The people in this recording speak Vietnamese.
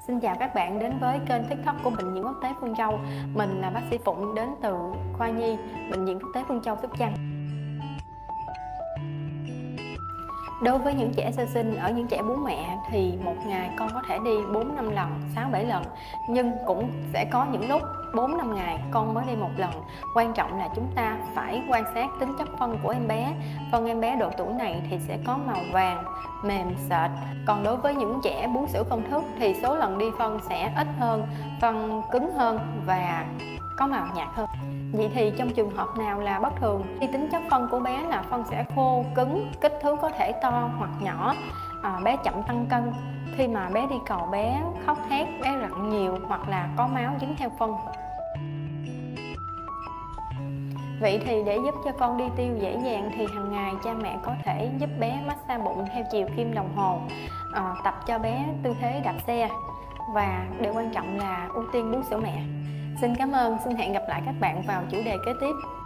Xin chào các bạn đến với kênh TikTok của Bệnh viện Quốc tế Phương Châu. Mình là bác sĩ Phụng đến từ khoa nhi Bệnh viện Quốc tế Phương Châu, Sóc Trăng. Đối với những trẻ sơ sinh ở những trẻ bú mẹ thì một ngày con có thể đi 4-5 lần, 6-7 lần. Nhưng cũng sẽ có những lúc 4-5 ngày con mới đi một lần. Quan trọng là chúng ta phải quan sát tính chất phân của em bé. Phân em bé độ tuổi này thì sẽ có màu vàng, mềm, sệt. Còn đối với những trẻ bú sữa công thức thì số lần đi phân sẽ ít hơn, phân cứng hơn và có màu nhạt hơn. Vậy thì trong trường hợp nào là bất thường? Khi tính chất phân của bé là phân sẽ khô, cứng, kích thước có thể to hoặc nhỏ, bé chậm tăng cân. Khi mà bé đi cầu bé khóc thét, bé rặn nhiều hoặc là có máu dính theo phân. Vậy thì để giúp cho con đi tiêu dễ dàng thì hàng ngày cha mẹ có thể giúp bé massage bụng theo chiều kim đồng hồ, tập cho bé tư thế đạp xe và điều quan trọng là ưu tiên bú sữa mẹ. Xin cảm ơn, xin hẹn gặp lại các bạn vào chủ đề kế tiếp.